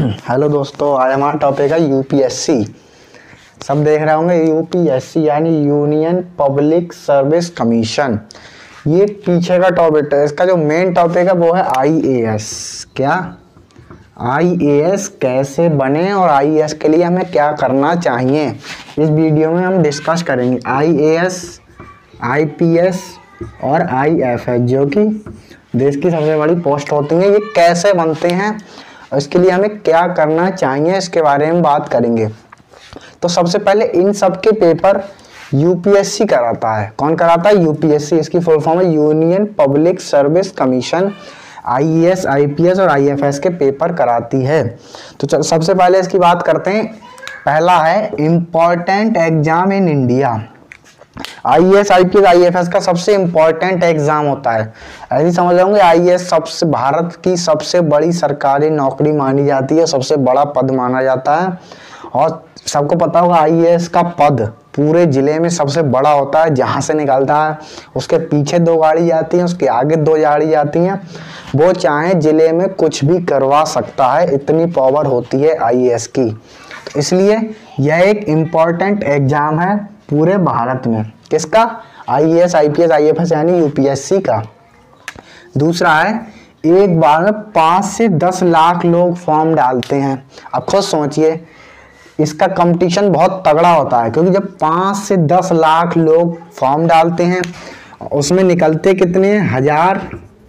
Hello दोस्तों, आज हमारा टॉपिक है यूपीएससी। सब देख रहे होंगे यूपीएससी यानी यूनियन पब्लिक सर्विस कमीशन। ये पीछे का टॉपिक है। इसका जो मेन टॉपिक है वो है आईएएस। क्या आईएएस कैसे बने और आईएएस के लिए हमें क्या करना चाहिए, इस वीडियो में हम डिस्कस करेंगे। आईएएस, आईपीएस और आईएफएस जो कि देश की सबसे बड़ी पोस्ट होती हैं, ये कैसे बनते हैं और इसके लिए हमें क्या करना चाहिए, इसके बारे में बात करेंगे। तो सबसे पहले इन सब के पेपर यूपीएससी कराता है। कौन कराता है? यूपीएससी। इसकी फुल फॉर्म है Union Public Service Commission. IAS, IPS और आईएफएस के पेपर कराती है। तो सबसे पहले इसकी बात करते हैं। पहला है important exam in India. IAS, IPS, IFS का सबसे इम्पोर्टेंट एग्जाम होता है। ऐसे समझ जाओगे, आईएएस सबसे भारत की सबसे बड़ी सरकारी नौकरी मानी जाती है, सबसे बड़ा पद माना जाता है। और सबको पता होगा आईएएस का पद पूरे जिले में सबसे बड़ा होता है। जहां से निकलता है उसके पीछे 2 गाड़ी जाती हैं, उसके आगे 2 गाड़ी जाती हैं। वो चाहे जिले में कुछ भी करवा सकता है, इतनी पावर होती है आईएएस की। तो इसलिए यह एक इम्पॉर्टेंट एग्जाम है पूरे भारत में। किसका? आईएएस, आईपीएस, आईएफएस यानी यूपीएससी का। दूसरा है एक बार में 5 से 10 लाख लोग फॉर्म डालते हैं। अब खुद सोचिए, इसका कंपटीशन बहुत तगड़ा होता है, क्योंकि जब 5 से 10 लाख लोग फॉर्म डालते हैं, उसमें निकलते कितने? 1000,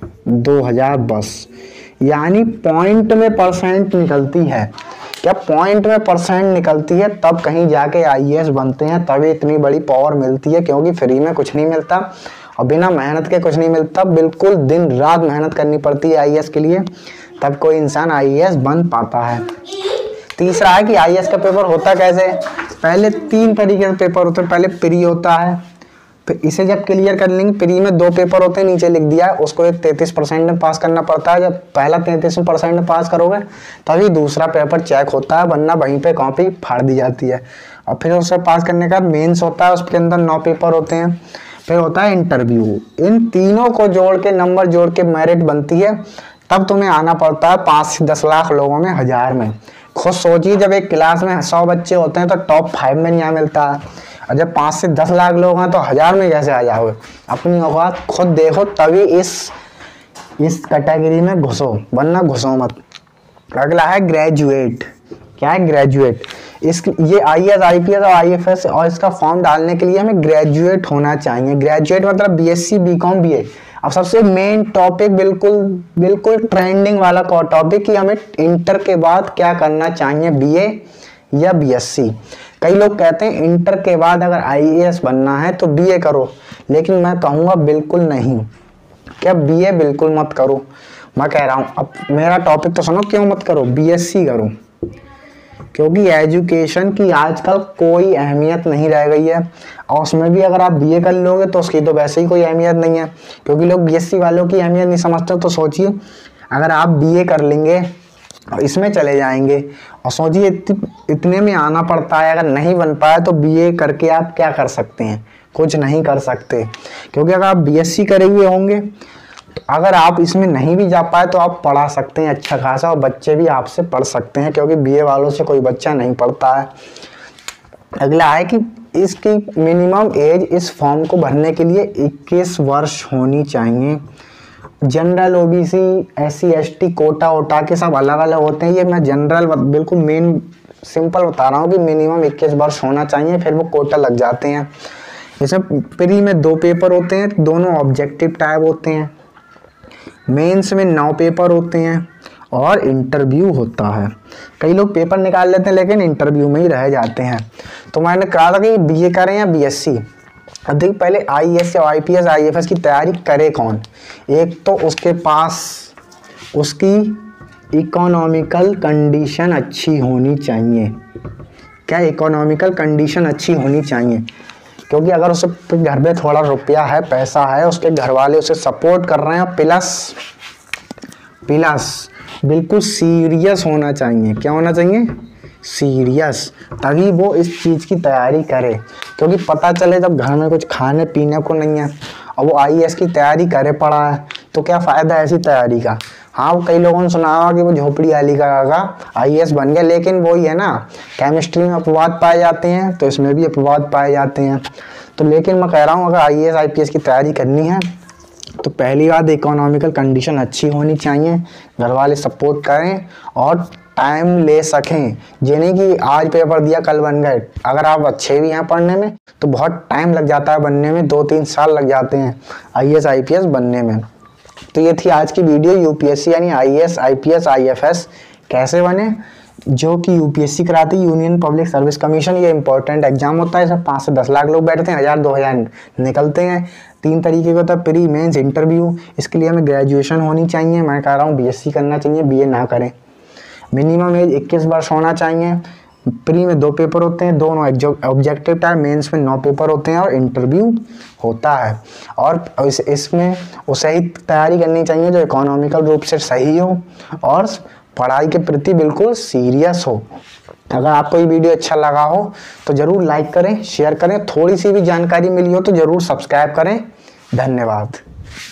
2000 बस, यानी पॉइंट में परसेंट निकलती है। क्या पॉइंट में परसेंट निकलती है, तब कहीं जाके आईएएस बनते हैं, तभी इतनी बड़ी पावर मिलती है। क्योंकि फ्री में कुछ नहीं मिलता और बिना मेहनत के कुछ नहीं मिलता। बिल्कुल दिन रात मेहनत करनी पड़ती है आईएएस के लिए, तब कोई इंसान आईएएस बन पाता है। तीसरा है कि आईएएस का पेपर होता कैसे। पहले 3 तरीके से पेपर होते हैं। पहले प्री होता है, फिर इसे जब क्लियर कर लेंगे, प्री में 2 पेपर होते हैं, नीचे लिख दिया है। उसको एक 33% में पास करना पड़ता है। जब पहला 33% में पास करोगे तभी दूसरा पेपर चेक होता है, वरना वहीं पे कॉपी फाड़ दी जाती है। और फिर उससे पास करने का मेंस होता है, उसके अंदर 9 पेपर होते हैं। फिर होता है इंटरव्यू। इन तीनों को जोड़ के, नंबर जोड़ के मेरिट बनती है, तब तुम्हें आना पड़ता है 5 से 10 लाख लोगों में, 1000 में। खुद सोचिए, जब एक क्लास में 100 बच्चे होते हैं तो टॉप 5 में नहीं आ मिलता है, और जब 5 से 10 लाख लोग हैं तो 1000 में कैसे आ जाओगे? अपनी औकात खुद देखो, तभी इस कैटेगरी में घुसो, वरना घुसो मत। अगला है ग्रेजुएट। क्या है ग्रेजुएट? ये आईएएस, आईपीएस और आईएफएस और इसका फॉर्म डालने के लिए हमें ग्रेजुएट होना चाहिए। ग्रेजुएट मतलब बीएससी, बीकॉम, बीए। अब सबसे मेन टॉपिक, बिल्कुल ट्रेंडिंग वाला टॉपिक कि हमें इंटर के बाद क्या करना चाहिए, बीए या बीएससी। कई लोग कहते हैं इंटर के बाद अगर आईएएस बनना है तो बीए करो, लेकिन मैं कहूँगा बिल्कुल नहीं। क्या बीए बिल्कुल मत करो। मैं कह रहा हूँ, अब मेरा टॉपिक तो सुनो, क्यों मत करो, बीएससी करो। क्योंकि एजुकेशन की आजकल कोई अहमियत नहीं रह गई है, और उसमें भी अगर आप बीए कर लोगे तो उसकी तो वैसे ही कोई अहमियत नहीं है, क्योंकि लोग बीएससी वालों की अहमियत नहीं समझते। तो सोचिए, अगर आप बीए कर लेंगे और इसमें चले जाएंगे, और सोचिए इतने में आना पड़ता है, अगर नहीं बन पाया तो बीए करके आप क्या कर सकते हैं? कुछ नहीं कर सकते। क्योंकि अगर आप बीएससी करे हुए होंगे तो अगर आप इसमें नहीं भी जा पाए तो आप पढ़ा सकते हैं अच्छा खासा, और बच्चे भी आपसे पढ़ सकते हैं, क्योंकि बीए वालों से कोई बच्चा नहीं पढ़ता है। अगला है कि इसकी मिनिमम एज इस फॉर्म को भरने के लिए 21 वर्ष होनी चाहिए। General, OBC, SC, ST, quota वोटा के सब अलग अलग होते हैं। ये मैं जनरल बिल्कुल मेन सिंपल बता रहा हूँ कि मिनिमम 21 वर्ष होना चाहिए, फिर वो कोटा लग जाते हैं। इसमें प्री में 2 पेपर होते हैं, दोनों ऑब्जेक्टिव टाइप होते हैं। मेंस में 9 पेपर होते हैं और इंटरव्यू होता है। कई लोग पेपर निकाल लेते हैं लेकिन इंटरव्यू में ही रह जाते हैं। तो मैंने कहा था कि बीए करें या बीएससी। अब देखिए, पहले आईएएस या आईपीएस, आईएफएस की तैयारी करे कौन? एक तो उसके पास उसकी इकोनॉमिकल कंडीशन अच्छी होनी चाहिए। क्या इकोनॉमिकल कंडीशन अच्छी होनी चाहिए? क्योंकि अगर उसे घर में थोड़ा रुपया है, पैसा है, उसके घर वाले उसे सपोर्ट कर रहे हैं, प्लस बिल्कुल सीरियस होना चाहिए। क्या होना चाहिए? सीरियस, तभी वो इस चीज़ की तैयारी करे। क्योंकि पता चले जब घर में कुछ खाने पीने को नहीं है और वो आईएएस की तैयारी करे पड़ा है, तो क्या फ़ायदा ऐसी तैयारी का? हाँ, वो कई लोगों ने सुना होगा कि वो झोपड़ी वाली का IAS बन गया, लेकिन वही है ना, केमिस्ट्री में अपवाद पाए जाते हैं तो इसमें भी अपवाद पाए जाते हैं। तो लेकिन मैं कह रहा हूँ अगर IAS IPS की तैयारी करनी है तो पहली बात इकोनॉमिकल कंडीशन अच्छी होनी चाहिए, घर वाले सपोर्ट करें और टाइम ले सकें। ये नहीं कि आज पेपर दिया कल बन गए। अगर आप अच्छे भी हैं पढ़ने में तो बहुत टाइम लग जाता है बनने में, 2-3 साल लग जाते हैं IAS IPS बनने में। तो ये थी आज की वीडियो, UPSC यानी IAS IPS IFS कैसे बने, जो कि UPSC कराती है, यूनियन पब्लिक सर्विस कमीशन। ये इंपॉर्टेंट एग्जाम होता है, इसमें 5 से 10 लाख लोग बैठते हैं, 1000-2000 निकलते हैं। 3 तरीके का होता है, प्री मेंस इंटरव्यू। इसके लिए हमें ग्रेजुएशन होनी चाहिए, मैं कह रहा हूँ BSc करना चाहिए, BA ना करें। मिनिमम एज 21 वर्ष होना चाहिए। प्री में 2 पेपर होते हैं, दोनों ऑब्जेक्टिव टाइप, मेंस में 9 पेपर होते हैं और इंटरव्यू होता है। और इसमें उसे ही तैयारी करनी चाहिए जो इकोनॉमिकल रूप से सही हो और पढ़ाई के प्रति बिल्कुल सीरियस हो। अगर आपको ये वीडियो अच्छा लगा हो तो ज़रूर लाइक करें, शेयर करें, थोड़ी सी भी जानकारी मिली हो तो ज़रूर सब्सक्राइब करें। धन्यवाद।